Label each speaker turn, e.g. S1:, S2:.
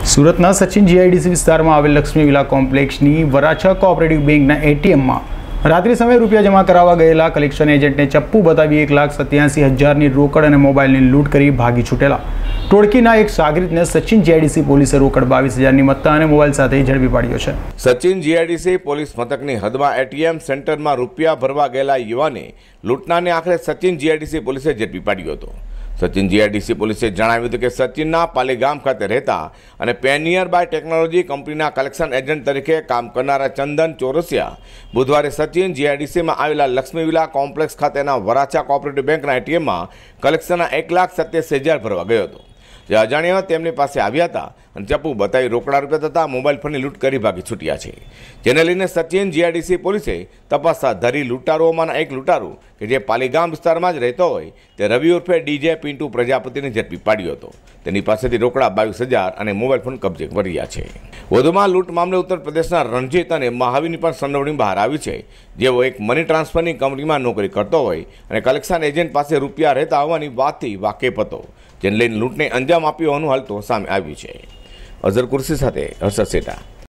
S1: સુરતના સચિન જીઆઈડીસી વિસ્તારમાં આવેલ લક્ષ્મી વિલા કોમ્પ્લેક્સની વરાછા કોઓપરેટિવ બેંકના એટીએમમાં રાત્રિ સમયે રૂપિયા જમા કરાવવા ગયેલા કલેક્શન એજન્ટને ચપ્પુ બતાવી 1,87,000ની રોકડ અને મોબાઈલની લૂંટ કરી ભાગી છૂટેલા ટોળકીના એક સાગરીતને સચિન જીઆઈડીસી પોલીસે રોકડ 22,000ની મત્તા અને મોબાઈલ સાથે ઝડપી પાડ્યો છે।
S2: સચિન જીઆઈડીસી પોલીસ મથકની હદમાં એટીએમ સેન્ટરમાં રૂપિયા ભરવા ગયેલા યુવાને લૂંટનારને આખરે સચિન જીઆઈડીસી પોલીસે ઝડપી પાડ્યો હતો। સચિન જીઆઈડીસી પોલીસે જણાવ્યું હતું કે સચિનના પાલીગામ ખાતે રહેતા અને પેનિયર બાય ટેકનોલોજી કંપનીના કલેક્શન એજન્ટ તરીકે કામ કરનારા ચંદન ચોરસિયા બુધવારે સચિન જીઆઈડીસીમાં આવેલા લક્ષ્મી વિલા કોમ્પ્લેક્સ ખાતેના વરાછા કોઓપરેટિવ બેંકના એટીએમમાં કલેક્શનના 1,87,000 ભરવા ગયો હતો। જે અજાણ્યાઓ તેમની પાસે આવ્યા હતા અને ચપ્પુ બતાવી રોકડા રૂપિયા તથા મોબાઈલ ફોનની લૂંટ કરી ભાગી છૂટ્યા છે। જેને લઈને સચિન જીઆઈડીસી પોલીસે તપાસ હાથ ધરી લૂંટારુઓમાંના એક લૂંટારુ કે જે પાલીગામ વિસ્તારમાં જ રહેતો હોય તે રવિ ઉર્ફે ડીજે પિન્ટુ પ્રજાપતિને ઝડપી પાડ્યો હતો। તેની પાસેથી રોકડા 22,000 અને મોબાઈલ ફોન કબજે કર્યા છે। વધુમાં લૂંટ મામલે ઉત્તર પ્રદેશના રણજીત અને મહાવીરની પણ સંડોવણી બહાર આવી છે, જેઓ એક મની ટ્રાન્સફરની કંપનીમાં નોકરી કરતો હોય અને કલેક્શન એજન્ટ પાસે રૂપિયા રહેતા હોવાની વાતથી વાકેફ હતો, જેને લઈને લૂંટને અંજામ આપ્યો હોવાનું હાલ તો સામે આવ્યું છે। અઝર કુર્સી સાથે હર્ષદ સેઠા।